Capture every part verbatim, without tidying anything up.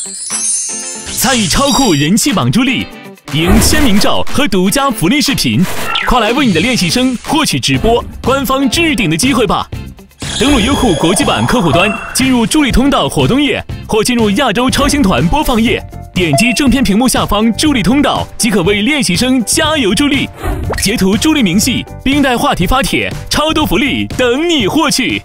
参与超酷人气榜助力，赢签名照和独家福利视频，快来为你的练习生获取直播官方置顶的机会吧！登录优酷国际版客户端，进入助力通道活动页，或进入亚洲超星团播放页，点击正片屏幕下方助力通道，即可为练习生加油助力。截图助力明细，并带话题发帖，超多福利等你获取。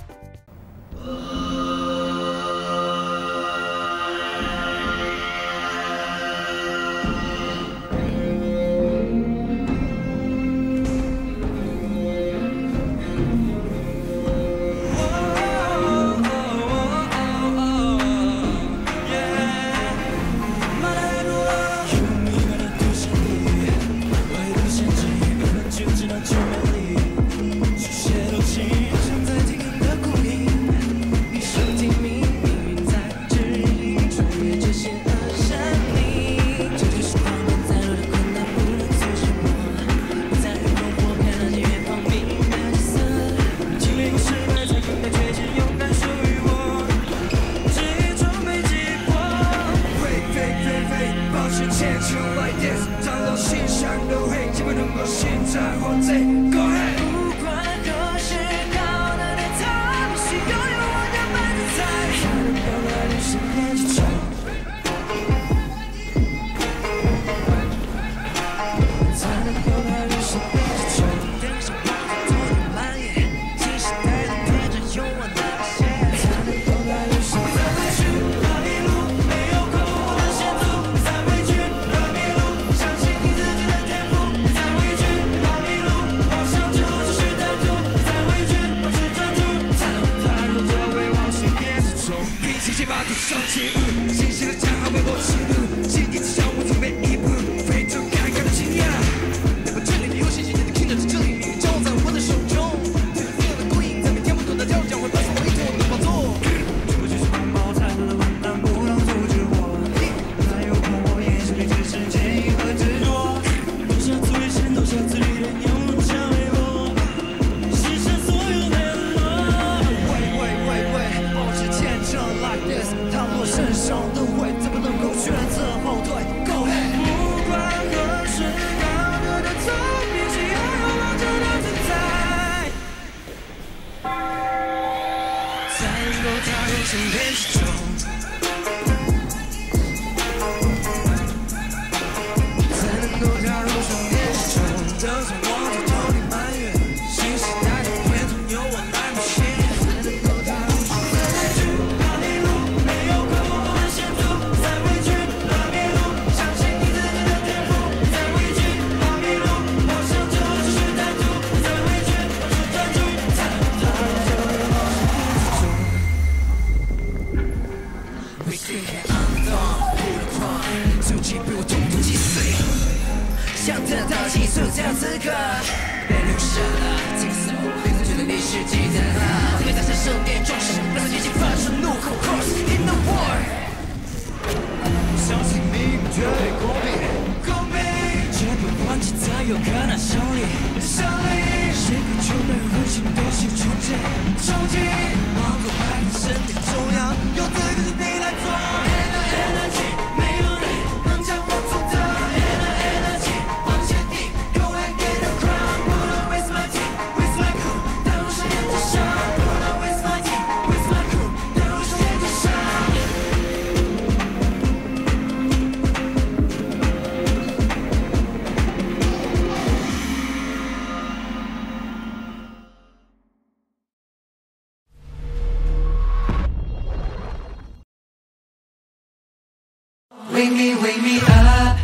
Wake me, wake me up.